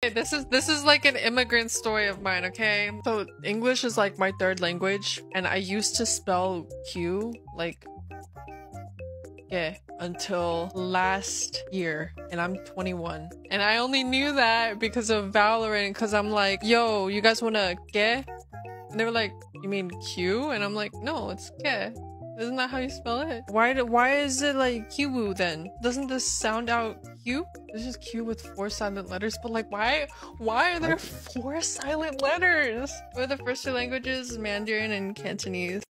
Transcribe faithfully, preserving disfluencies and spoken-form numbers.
This is this is like an immigrant story of mine, okay? So English is like my third language, and I used to spell Q like yeah until last year, and I'm twenty-one, and I only knew that because of Valorant, because I'm like, yo, you guys wanna get? And they were like, you mean Q? And I'm like, no, it's get. Isn't that how you spell it? Why do, why is it like Q then? Doesn't this sound out Q? It's just Q with four silent letters, but like why why are there four silent letters? What are the first two languages? Mandarin and Cantonese.